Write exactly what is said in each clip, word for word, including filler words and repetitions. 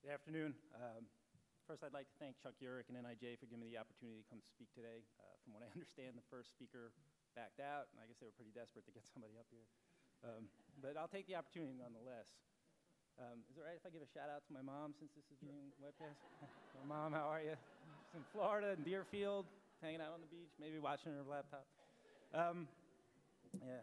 Good afternoon. Um, first, I'd like to thank Chuck Urich and N I J for giving me the opportunity to come speak today. Uh, from what I understand, the first speaker backed out, and I guess they were pretty desperate to get somebody up here. Um, but I'll take the opportunity nonetheless. Um, is it all right if I give a shout out to my mom since this is being webcast? Mom, how are you? She's in Florida, in Deerfield, hanging out on the beach, maybe watching her laptop. Um, yeah.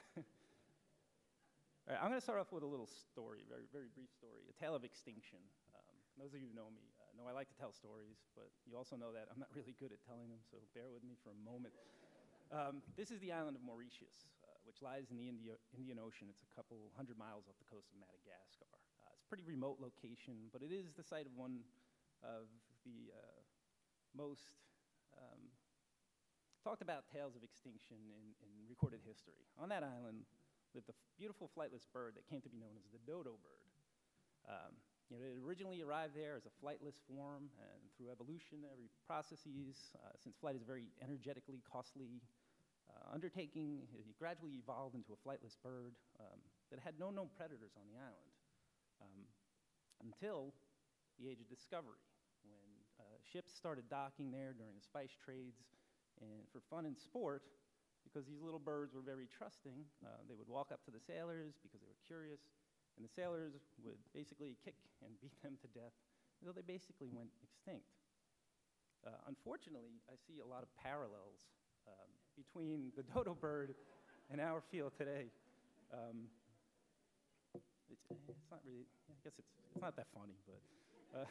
All right, I'm going to start off with a little story, very, very brief story, a tale of extinction. Um, those of you who know me uh, know I like to tell stories, but you also know that I'm not really good at telling them, so bear with me for a moment. Um, this is the island of Mauritius, uh, which lies in the India, Indian Ocean. It's a couple hundred miles off the coast of Madagascar. Uh, it's a pretty remote location, but it is the site of one of the uh, most um, talked about tales of extinction in, in recorded history. On that island lived a beautiful flightless bird that came to be known as the dodo bird. Um, you know, it originally arrived there as a flightless form, and through evolutionary processes, uh, since flight is a very energetically costly uh, undertaking, it gradually evolved into a flightless bird um, that had no known predators on the island um, until the age of discovery, when uh, ships started docking there during the spice trades, and for fun and sport, because these little birds were very trusting, uh, they would walk up to the sailors because they were curious, and the sailors would basically kick and beat them to death until they basically went extinct. Uh, unfortunately, I see a lot of parallels um, between the dodo bird and our field today. Um, it's, it's not really, I guess it's, it's not that funny, but uh,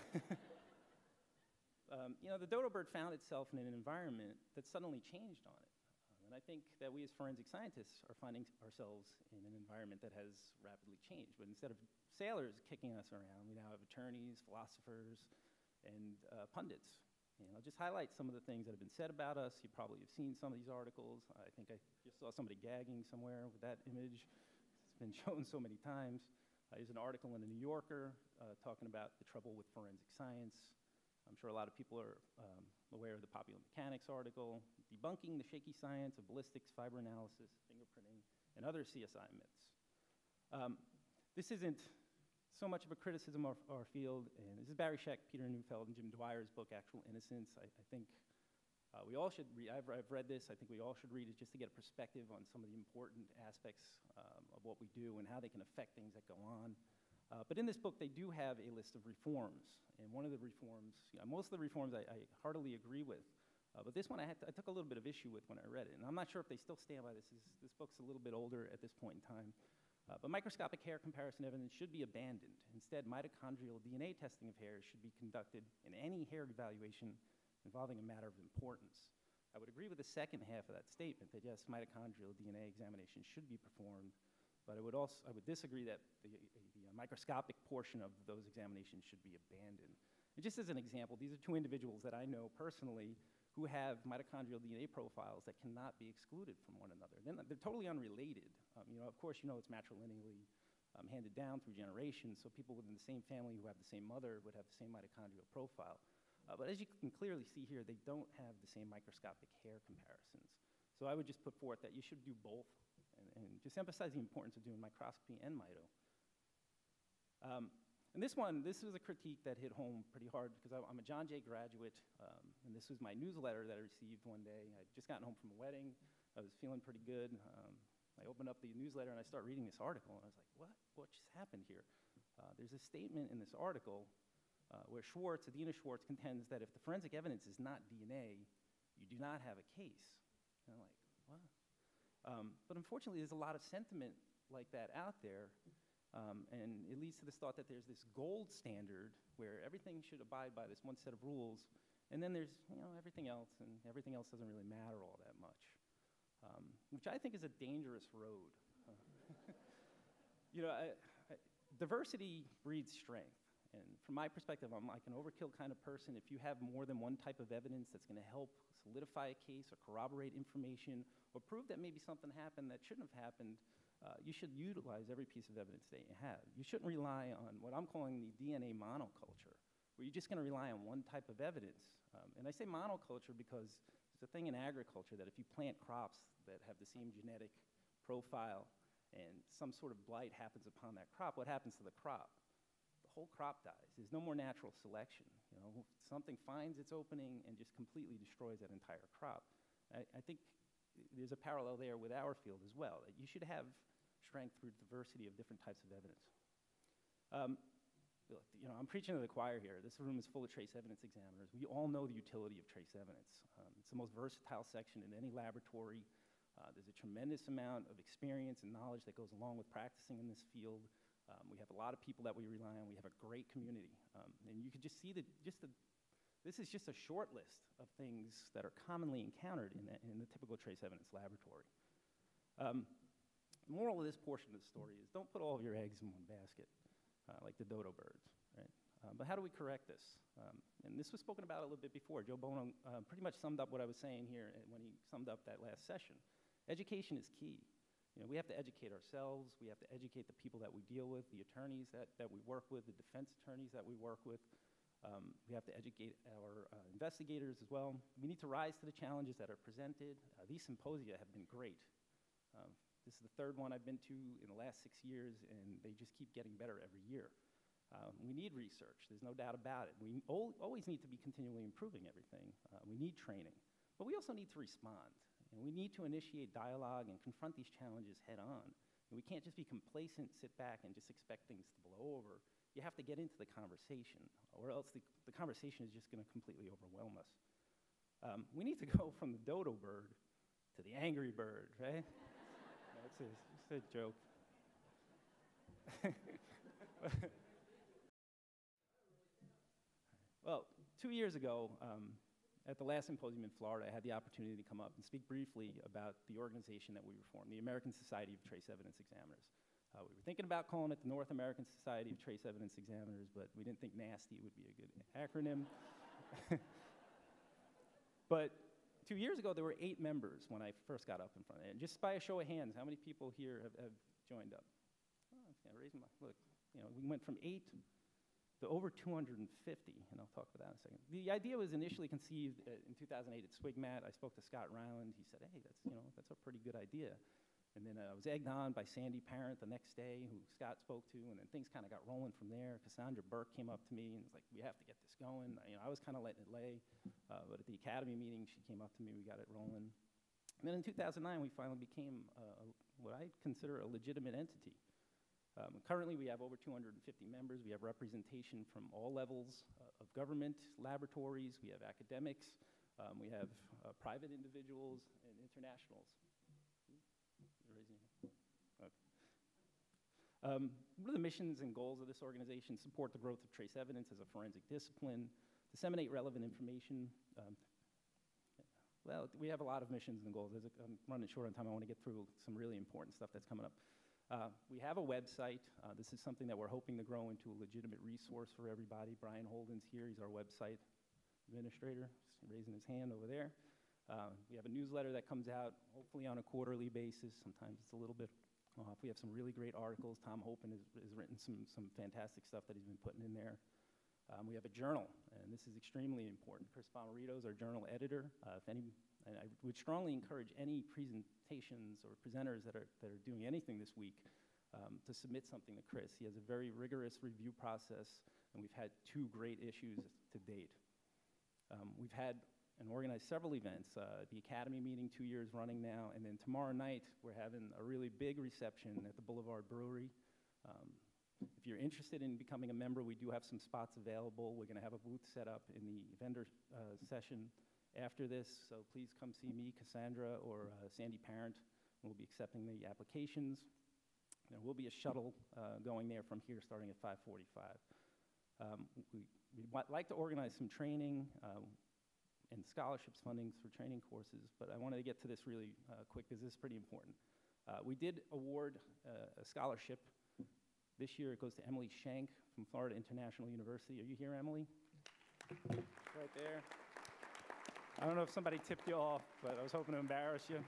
um, you know, the dodo bird found itself in an environment that suddenly changed on it. And I think that we as forensic scientists are finding ourselves in an environment that has rapidly changed. But instead of sailors kicking us around, we now have attorneys, philosophers, and uh, pundits. And I'll just highlight some of the things that have been said about us. You probably have seen some of these articles. I think I just saw somebody gagging somewhere with that image. It's been shown so many times. Uh, there's an article in the New Yorker uh, talking about the trouble with forensic science. I'm sure a lot of people are um, aware of the Popular Mechanics article, debunking the shaky science of ballistics, fiber analysis, fingerprinting, and other C S I myths. Um, this isn't so much of a criticism of our field, and this is Barry Scheck, Peter Neufeld, and Jim Dwyer's book, Actual Innocence. I, I think uh, we all should read, I've, I've read this, I think we all should read it just to get a perspective on some of the important aspects um, of what we do and how they can affect things that go on. Uh, but in this book, they do have a list of reforms. And one of the reforms, you know, most of the reforms I, I heartily agree with. Uh, but this one I, had to, I took a little bit of issue with when I read it. And I'm not sure if they still stand by this. This, this book's a little bit older at this point in time. Uh, but microscopic hair comparison evidence should be abandoned. Instead, mitochondrial D N A testing of hairs should be conducted in any hair evaluation involving a matter of importance. I would agree with the second half of that statement, that yes, mitochondrial D N A examination should be performed. But I would also, I would disagree that the, the microscopic portion of those examinations should be abandoned. And just as an example, these are two individuals that I know personally who have mitochondrial D N A profiles that cannot be excluded from one another. They're, not, they're totally unrelated. Um, you know, of course, you know it's matrilineally um, handed down through generations, so people within the same family who have the same mother would have the same mitochondrial profile. Uh, but as you can clearly see here, they don't have the same microscopic hair comparisons. So I would just put forth that you should do both. And, and just emphasize the importance of doing microscopy and mito. Um, and this one, this was a critique that hit home pretty hard because I, I'm a John Jay graduate, um, and this was my newsletter that I received one day. I'd just gotten home from a wedding. I was feeling pretty good. Um, I opened up the newsletter and I start reading this article, and I was like, what? What just happened here? Uh, there's a statement in this article uh, where Schwartz, Adina Schwartz, contends that if the forensic evidence is not D N A, you do not have a case. And I'm like, what? Um, but unfortunately, there's a lot of sentiment like that out there, um, and it leads to this thought that there's this gold standard where everything should abide by this one set of rules, and then there's you know everything else, and everything else doesn't really matter all that much, um, which I think is a dangerous road. you know, I, I, diversity breeds strength, and from my perspective, I'm like an overkill kind of person. If you have more than one type of evidence that's going to help solidify a case or corroborate information or prove that maybe something happened that shouldn't have happened, uh, you should utilize every piece of evidence that you have. You shouldn't rely on what I'm calling the D N A monoculture, where you're just going to rely on one type of evidence. Um, and I say monoculture because it's a thing in agriculture that if you plant crops that have the same genetic profile and some sort of blight happens upon that crop, what happens to the crop? The whole crop dies. There's no more natural selection. You know, something finds its opening and just completely destroys that entire crop. I, I think there's a parallel there with our field as well. That you should have strength through diversity of different types of evidence. Um, you know, I'm preaching to the choir here. This room is full of trace evidence examiners. We all know the utility of trace evidence. Um, it's the most versatile section in any laboratory. Uh, there's a tremendous amount of experience and knowledge that goes along with practicing in this field. Um, we have a lot of people that we rely on. We have a great community. Um, and you can just see that just the, this is just a short list of things that are commonly encountered in, the, in the typical trace evidence laboratory. Um, the moral of this portion of the story is don't put all of your eggs in one basket, uh, like the dodo birds, right? Um, but how do we correct this? Um, and this was spoken about a little bit before. Joe Bono uh, pretty much summed up what I was saying here when he summed up that last session. Education is key. You know, we have to educate ourselves. We have to educate the people that we deal with, the attorneys that, that we work with, the defense attorneys that we work with. Um, we have to educate our uh, investigators as well. We need to rise to the challenges that are presented. Uh, these symposia have been great. Um, this is the third one I've been to in the last six years, and they just keep getting better every year. Um, we need research. There's no doubt about it. We al always need to be continually improving everything. Uh, we need training. But we also need to respond. And we need to initiate dialogue and confront these challenges head on. And we can't just be complacent, sit back, and just expect things to blow over. You have to get into the conversation, or else the, the conversation is just going to completely overwhelm us. Um, we need to go from the dodo bird to the angry bird, right? That's a, that's a joke. Well, two years ago, um, at the last symposium in Florida, I had the opportunity to come up and speak briefly about the organization that we reformed, the American Society of Trace Evidence Examiners. Uh, we were thinking about calling it the North American Society of Trace Evidence Examiners, but we didn't think NASTY would be a good acronym. But two years ago, there were eight members when I first got up in front of it. And just by a show of hands, how many people here have, have joined up? Oh, yeah, raising my, look, you know, we went from eight to over two hundred fifty, and I'll talk about that in a second. The idea was initially conceived uh, in two thousand eight at SWIGMAT. I spoke to Scott Ryland. He said, hey, that's, you know, that's a pretty good idea. And then uh, I was egged on by Sandy Parent the next day, who Scott spoke to, and then things kind of got rolling from there. Cassandra Burke came up to me and was like, we have to get this going. You know, I was kind of letting it lay, uh, but at the Academy meeting, she came up to me, we got it rolling. And then in two thousand nine, we finally became uh, a, what I consider a legitimate entity. Um, currently, we have over two hundred fifty members. We have representation from all levels uh, of government, laboratories. We have academics. Um, we have uh, private individuals and internationals. You're raising your hand. Okay. Um, what are the missions and goals of this organization? Support the growth of trace evidence as a forensic discipline, disseminate relevant information. Um, well, we have a lot of missions and goals. As a, I'm running short on time. I want to get through some really important stuff that's coming up. Uh, we have a website. Uh, this is something that we're hoping to grow into a legitimate resource for everybody. Brian Holden's here. He's our website administrator. He's raising his hand over there. Uh, we have a newsletter that comes out hopefully on a quarterly basis. Sometimes it's a little bit off. We have some really great articles. Tom Hopen has, has written some, some fantastic stuff that he's been putting in there. Um, we have a journal, and this is extremely important. Chris Bomarito is our journal editor. Uh, if any, and I would strongly encourage any presentations or presenters that are, that are doing anything this week um, to submit something to Chris. He has a very rigorous review process, and we've had two great issues to date. Um, we've had and organized several events, uh, the Academy meeting two years running now, and then tomorrow night we're having a really big reception at the Boulevard Brewery. Um, If you're interested in becoming a member, we do have some spots available. We're going to have a booth set up in the vendor uh, session after this, so please come see me, Cassandra, or uh, Sandy Parent. We'll be accepting the applications. There will be a shuttle uh, going there from here starting at five forty-five. Um, we, we'd like to organize some training uh, and scholarships fundings for training courses, but I wanted to get to this really uh, quick because this is pretty important. Uh, we did award uh, a scholarship. This year it goes to Emily Scheck from Florida International University. Are you here, Emily? Right there. I don't know if somebody tipped you off, but I was hoping to embarrass you.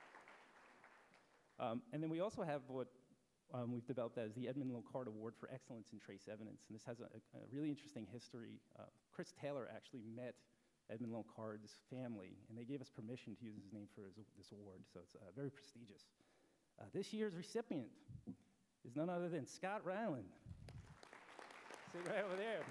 Um, and then we also have what um, we've developed as the Edmund Locard Award for Excellence in Trace Evidence. And this has a, a really interesting history. Uh, Chris Taylor actually met Edmund Locard's family, and they gave us permission to use his name for his, this award, so it's uh, very prestigious. Uh, this year's recipient is none other than Scott Ryland. Sit right over there.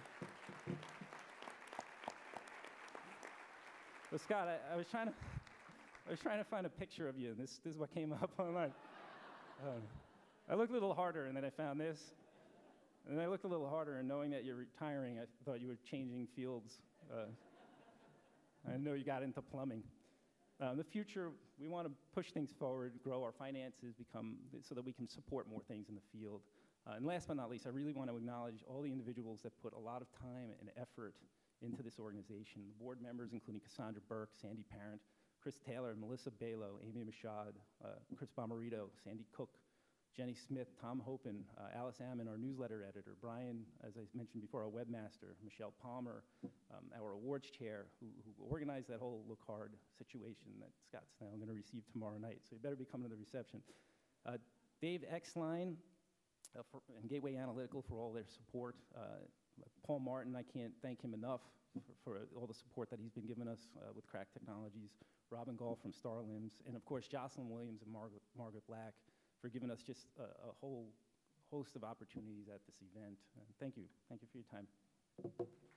Well, Scott, I, I was trying to, I was trying to find a picture of you, and this, this is what came up online. Um, I looked a little harder, and then I found this. And then I looked a little harder, and knowing that you're retiring, I thought you were changing fields. Uh, I know you got into plumbing. Uh, in the future, we want to push things forward, grow our finances, become so that we can support more things in the field. Uh, and last but not least, I really want to acknowledge all the individuals that put a lot of time and effort into this organization. The board members, including Cassandra Burke, Sandy Parent, Chris Taylor, Melissa Balo, Amy Machad, uh, Chris Bomarito, Sandy Cook, Jenny Smith, Tom Hopen, uh, Alice Ammon, our newsletter editor, Brian, as I mentioned before, our webmaster, Michelle Palmer, um, our awards chair, who, who organized that whole Look Hard situation that Scott's now going to receive tomorrow night. So you better be coming to the reception. Uh, Dave Exline uh, for, and Gateway Analytical for all their support. Uh, Paul Martin, I can't thank him enough for, for all the support that he's been giving us uh, with Crack Technologies. Robin Gall from Star Limbs, and of course Jocelyn Williams and Margaret, Margaret Black for giving us just a, a whole host of opportunities at this event. And thank you. Thank you for your time.